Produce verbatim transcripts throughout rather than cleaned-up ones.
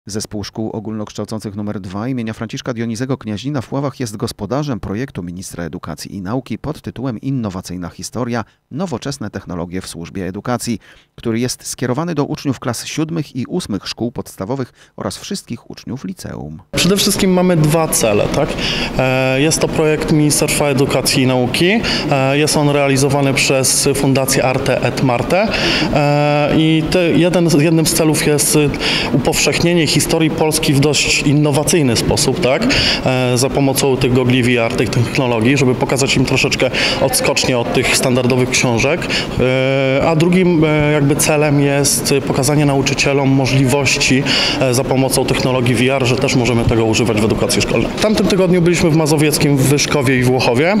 Zespół Szkół Ogólnokształcących nr dwa imienia Franciszka Dionizego Kniaźnina w Puławach jest gospodarzem projektu ministra edukacji i nauki pod tytułem Innowacyjna historia – nowoczesne technologie w służbie edukacji, który jest skierowany do uczniów klas siódmych i ósmych szkół podstawowych oraz wszystkich uczniów liceum. Przede wszystkim mamy dwa cele, tak? Jest to projekt Ministerstwa Edukacji i Nauki. Jest on realizowany przez Fundację Arte et Marte i te, jeden, jednym z celów jest upowszechnienie historii Polski w dość innowacyjny sposób, tak? Za pomocą tych gogli V R, tych technologii, żeby pokazać im troszeczkę odskocznie od tych standardowych książek. A drugim jakby celem jest pokazanie nauczycielom możliwości za pomocą technologii V R, że też możemy tego używać w edukacji szkolnej. W tamtym tygodniu byliśmy w Mazowieckim, w Wyszkowie i w Włochowie.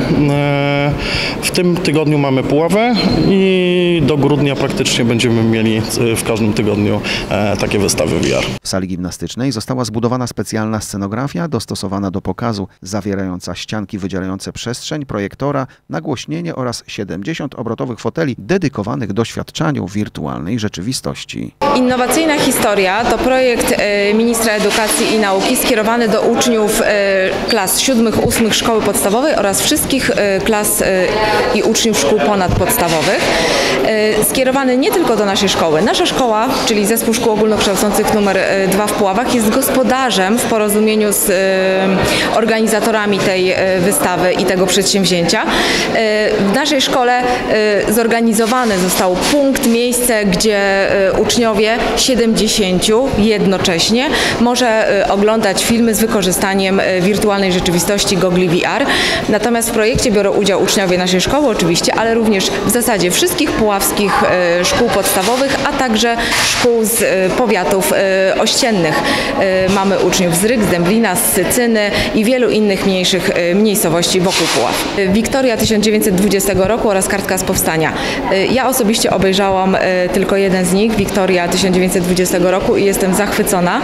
W tym tygodniu mamy Puławy i do grudnia praktycznie będziemy mieli w każdym tygodniu takie wystawy V R. W sali gimnastycznej została zbudowana specjalna scenografia dostosowana do pokazu, zawierająca ścianki wydzielające przestrzeń, projektora, nagłośnienie oraz siedemdziesiąt obrotowych foteli dedykowanych doświadczaniu wirtualnej rzeczywistości. Innowacyjna historia to projekt ministra edukacji i nauki skierowany do uczniów klas siódmych, ósmych szkoły podstawowej oraz wszystkich klas i uczniów szkół ponadpodstawowych. Skierowany nie tylko do naszej szkoły. Nasza szkoła, czyli Zespół Szkół Ogólnokształcących nr dwa w Puławach, jest gospodarzem w porozumieniu z organizatorami tej wystawy i tego przedsięwzięcia. W naszej szkole zorganizowany został punkt, miejsce, gdzie uczniowie siedemdziesięciu jednocześnie może oglądać filmy z wykorzystaniem wirtualnej rzeczywistości gogli V R. Natomiast w projekcie biorą udział uczniowie naszej szkoły oczywiście, ale również w zasadzie wszystkich puławskich szkół podstawowych, a także szkół z powiatów ościennych. Mamy uczniów z Ryk, z Dęblina, z Sycyny i wielu innych mniejszych miejscowości wokół Puław. Wiktoria tysiąc dziewięćset dwudziestego roku oraz Kartka z Powstania. Ja osobiście obejrzałam tylko jeden z nich, Wiktoria tysiąc dziewięćset dwudziestego roku, i jestem zachwycona.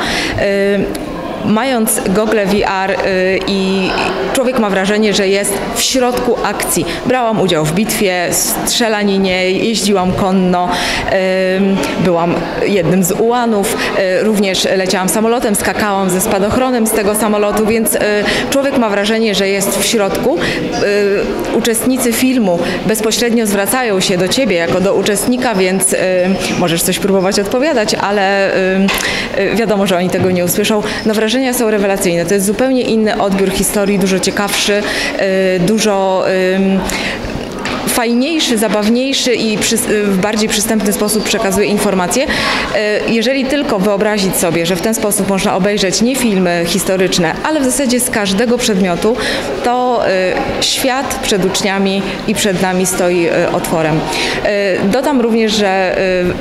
Mając gogle V R i człowiek ma wrażenie, że jest w środku akcji. Brałam udział w bitwie, strzelaninie, jeździłam konno, byłam jednym z ułanów, również leciałam samolotem, skakałam ze spadochronem z tego samolotu, więc człowiek ma wrażenie, że jest w środku. Uczestnicy filmu bezpośrednio zwracają się do ciebie jako do uczestnika, więc możesz coś próbować odpowiadać, ale wiadomo, że oni tego nie usłyszą. No, wrażenia są rewelacyjne. To jest zupełnie inny odbiór historii, dużo ciekawszy, dużo fajniejszy, zabawniejszy i w bardziej przystępny sposób przekazuje informacje. Jeżeli tylko wyobrazić sobie, że w ten sposób można obejrzeć nie filmy historyczne, ale w zasadzie z każdego przedmiotu, to świat przed uczniami i przed nami stoi otworem. Dodam również, że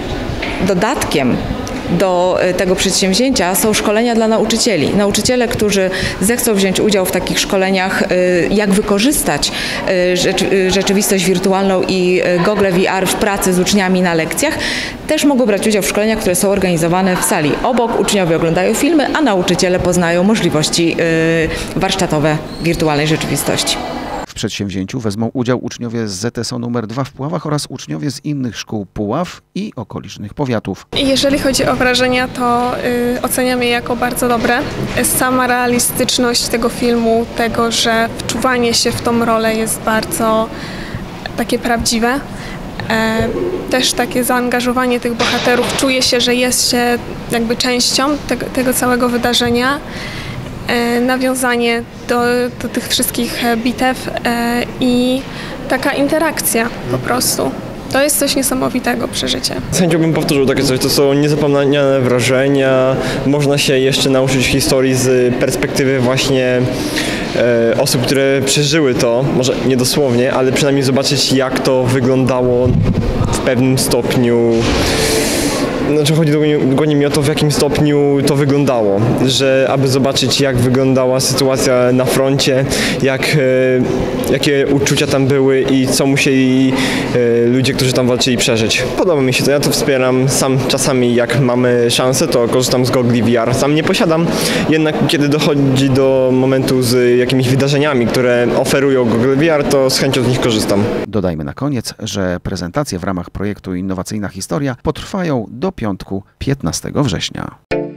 dodatkiem do tego przedsięwzięcia są szkolenia dla nauczycieli. Nauczyciele, którzy zechcą wziąć udział w takich szkoleniach, jak wykorzystać rzeczywistość wirtualną i gogle V R w pracy z uczniami na lekcjach, też mogą brać udział w szkoleniach, które są organizowane w sali obok. Uczniowie oglądają filmy, a nauczyciele poznają możliwości warsztatowe wirtualnej rzeczywistości. W przedsięwzięciu wezmą udział uczniowie z Z S O nr dwa w Puławach oraz uczniowie z innych szkół Puław i okolicznych powiatów. Jeżeli chodzi o wrażenia, to y, oceniam je jako bardzo dobre. Sama realistyczność tego filmu, tego, że wczuwanie się w tą rolę jest bardzo takie prawdziwe. E, też takie zaangażowanie tych bohaterów, czuje się, że jest się jakby częścią tego, tego całego wydarzenia. Nawiązanie do, do tych wszystkich bitew i taka interakcja po prostu. To jest coś niesamowitego przeżycie. Z chęcią bym powtórzył takie coś, to są niezapomniane wrażenia. Można się jeszcze nauczyć historii z perspektywy właśnie e, osób, które przeżyły to, może nie dosłownie, ale przynajmniej zobaczyć, jak to wyglądało w pewnym stopniu. Znaczy chodzi dokładnie mi o to, w jakim stopniu to wyglądało, że aby zobaczyć, jak wyglądała sytuacja na froncie, jak, e, jakie uczucia tam były i co musieli e, ludzie, którzy tam walczyli, przeżyć. Podoba mi się to, ja to wspieram. Sam czasami, jak mamy szansę, to korzystam z gogli V R. Sam nie posiadam, jednak kiedy dochodzi do momentu z jakimiś wydarzeniami, które oferują gogle V R, to z chęcią z nich korzystam. Dodajmy na koniec, że prezentacje w ramach projektu Innowacyjna Historia potrwają do piątku piętnastego września.